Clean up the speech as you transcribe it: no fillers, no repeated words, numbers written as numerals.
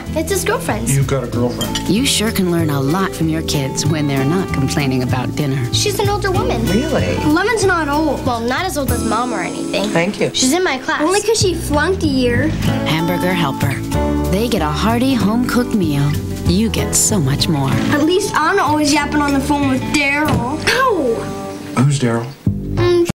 It's his girlfriend's. You've got a girlfriend. You sure can learn a lot from your kids when they're not complaining about dinner. She's an older woman. Really? Lemon's not old. Well, not as old as Mom or anything. Thank you. She's in my class. Only because she flunked a year. Hamburger Helper. They get a hearty, home-cooked meal. You get so much more. At least I'm not always yapping on the phone with Daryl. Ow! Who's Daryl?